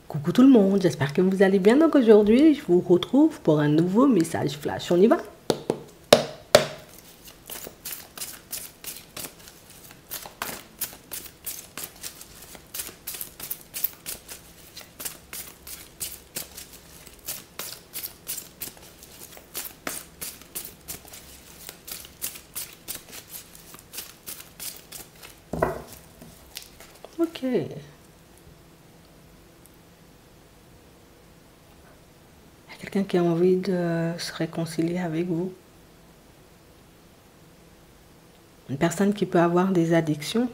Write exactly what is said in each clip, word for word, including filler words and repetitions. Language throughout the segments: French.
Coucou tout le monde, j'espère que vous allez bien. Donc aujourd'hui, je vous retrouve pour un nouveau message flash. On y va? Ok. Il y a quelqu'un qui a envie de se réconcilier avec vous. Une personne qui peut avoir des addictions.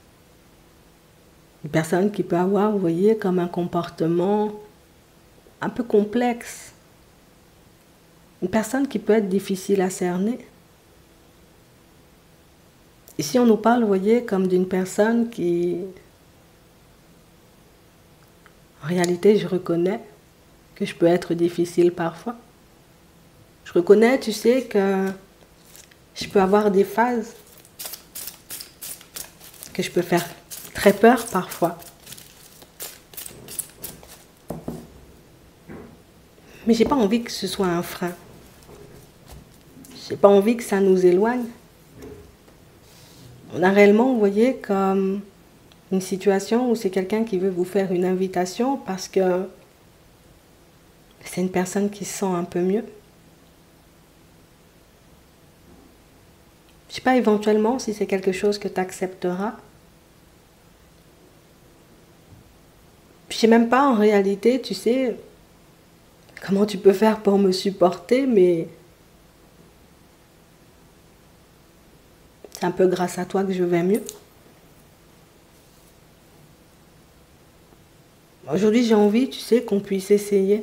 Une personne qui peut avoir, vous voyez, comme un comportement un peu complexe. Une personne qui peut être difficile à cerner. Ici, on nous parle, vous voyez, comme d'une personne qui, en réalité, je reconnais que je peux être difficile parfois. Je reconnais, tu sais, que je peux avoir des phases, que je peux faire très peur parfois. Mais j'ai pas envie que ce soit un frein. J'ai pas envie que ça nous éloigne. On a réellement, vous voyez, comme une situation où c'est quelqu'un qui veut vous faire une invitation parce que c'est une personne qui se sent un peu mieux. Je ne sais pas éventuellement si c'est quelque chose que tu accepteras. Je ne sais même pas en réalité, tu sais, comment tu peux faire pour me supporter, mais c'est un peu grâce à toi que je vais mieux. Aujourd'hui, j'ai envie, tu sais, qu'on puisse essayer.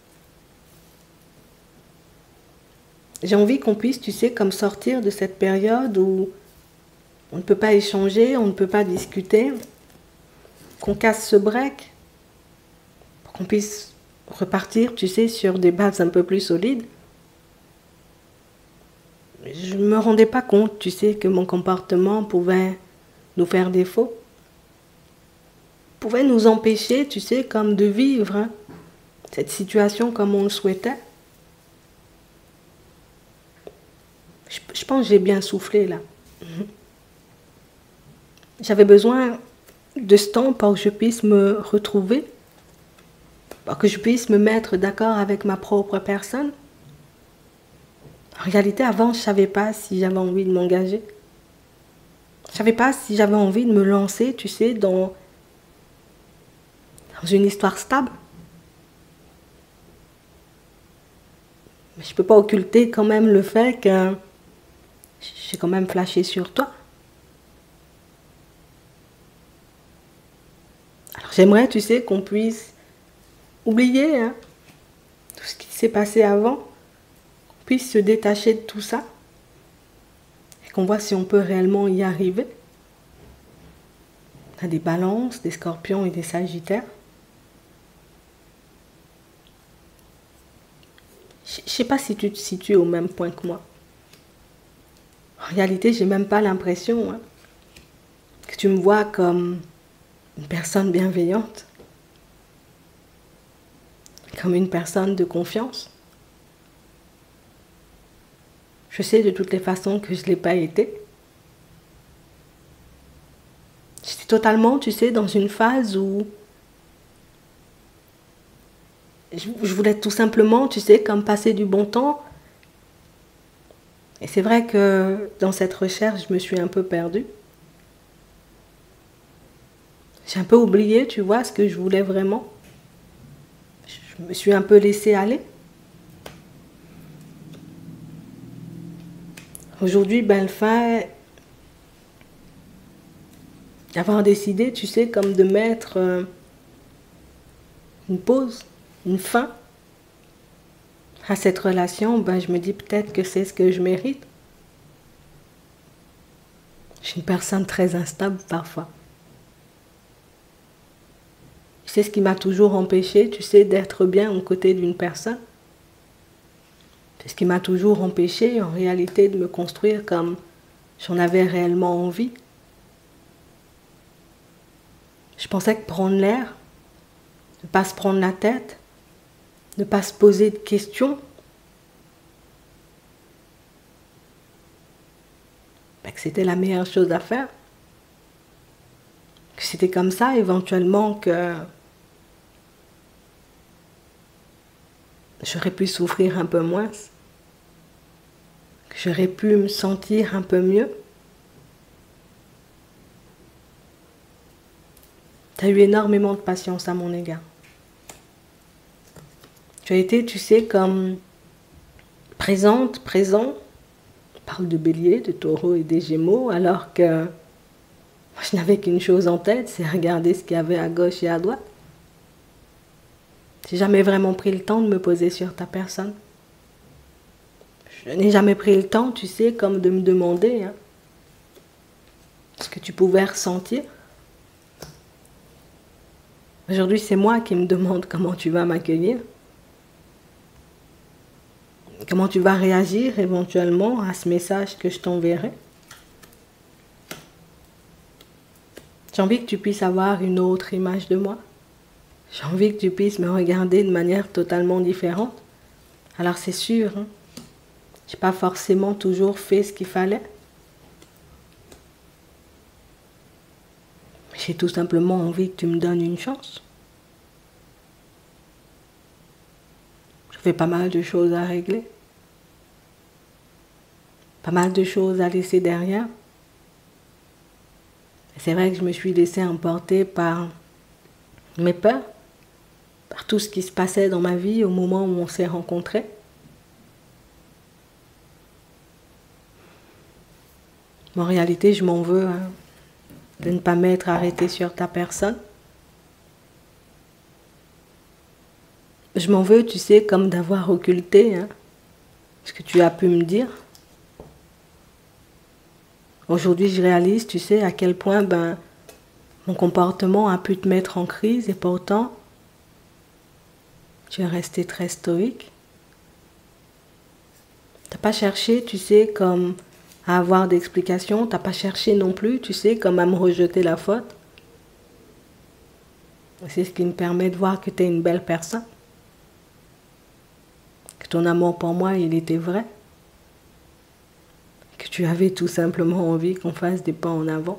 J'ai envie qu'on puisse, tu sais, comme sortir de cette période où on ne peut pas échanger, on ne peut pas discuter, qu'on casse ce break, pour qu'on puisse repartir, tu sais, sur des bases un peu plus solides. Je ne me rendais pas compte, tu sais, que mon comportement pouvait nous faire défaut, pouvait nous empêcher, tu sais, comme de vivre hein, cette situation comme on le souhaitait. Je, je pense que j'ai bien soufflé là. J'avais besoin de ce temps pour que je puisse me retrouver, pour que je puisse me mettre d'accord avec ma propre personne. En réalité, avant, je ne savais pas si j'avais envie de m'engager. Je ne savais pas si j'avais envie de me lancer, tu sais, dans, dans une histoire stable. Mais je ne peux pas occulter quand même le fait que j'ai quand même flashé sur toi. Alors j'aimerais, tu sais, qu'on puisse oublier hein, tout ce qui s'est passé avant, qu'on puisse se détacher de tout ça, et qu'on voit si on peut réellement y arriver. On a des balances, des scorpions et des sagittaires. Je ne sais pas si tu te situes au même point que moi. En réalité, j'ai même pas l'impression hein, que tu me vois comme une personne bienveillante, comme une personne de confiance. Je sais de toutes les façons que je ne l'ai pas été. J'étais totalement, tu sais, dans une phase où je voulais tout simplement, tu sais, comme passer du bon temps. Et c'est vrai que dans cette recherche, je me suis un peu perdue. J'ai un peu oublié, tu vois, ce que je voulais vraiment. Je me suis un peu laissée aller. Aujourd'hui, ben, le fait d'avoir décidé, tu sais, comme de mettre euh, une pause, une fin à cette relation, ben, je me dis peut-être que c'est ce que je mérite. Je suis une personne très instable parfois. C'est ce qui m'a toujours empêché, tu sais, d'être bien aux côtés d'une personne. C'est ce qui m'a toujours empêché, en réalité, de me construire comme j'en avais réellement envie. Je pensais que prendre l'air, ne pas se prendre la tête, ne pas se poser de questions. Ben, que c'était la meilleure chose à faire. Que c'était comme ça, éventuellement, que j'aurais pu souffrir un peu moins, que j'aurais pu me sentir un peu mieux. Tu as eu énormément de patience à mon égard. Tu as été, tu sais, comme présente, présent. On parle de bélier, de taureau et des gémeaux, alors que moi, je n'avais qu'une chose en tête, c'est regarder ce qu'il y avait à gauche et à droite. J'ai jamais vraiment pris le temps de me poser sur ta personne. Je n'ai jamais pris le temps, tu sais, comme de me demander hein, ce que tu pouvais ressentir. Aujourd'hui, c'est moi qui me demande comment tu vas m'accueillir. Comment tu vas réagir éventuellement à ce message que je t'enverrai. J'ai envie que tu puisses avoir une autre image de moi. J'ai envie que tu puisses me regarder de manière totalement différente. Alors c'est sûr, hein, je n'ai pas forcément toujours fait ce qu'il fallait. J'ai tout simplement envie que tu me donnes une chance. Je fais pas mal de choses à régler. Pas mal de choses à laisser derrière. C'est vrai que je me suis laissée emporter par mes peurs, par tout ce qui se passait dans ma vie au moment où on s'est rencontrés. En réalité, je m'en veux hein, de ne pas m'être arrêtée sur ta personne. Je m'en veux, tu sais, comme d'avoir occulté hein, ce que tu as pu me dire. Aujourd'hui, je réalise, tu sais, à quel point ben, mon comportement a pu te mettre en crise et pourtant, tu es resté très stoïque. Tu n'as pas cherché, tu sais, comme à avoir d'explications. Tu n'as pas cherché non plus, tu sais, comme à me rejeter la faute. C'est ce qui me permet de voir que tu es une belle personne. Que ton amour pour moi, il était vrai. Que tu avais tout simplement envie qu'on fasse des pas en avant.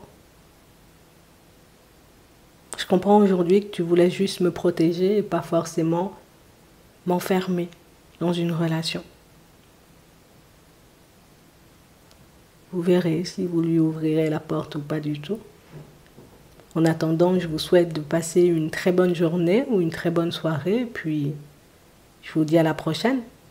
Je comprends aujourd'hui que tu voulais juste me protéger et pas forcément m'enfermer dans une relation. Vous verrez si vous lui ouvrirez la porte ou pas du tout. En attendant, je vous souhaite de passer une très bonne journée ou une très bonne soirée, puis je vous dis à la prochaine.